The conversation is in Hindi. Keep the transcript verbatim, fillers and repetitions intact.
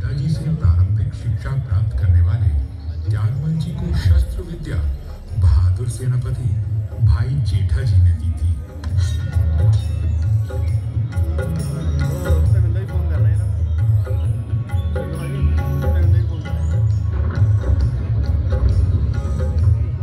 पिताजी से प्रारंभिक शिक्षा प्राप्त करने वाले त्यागमल जी को शस्त्र विद्या बहादुर सेनापति भाई जेठा जी ने दी थी।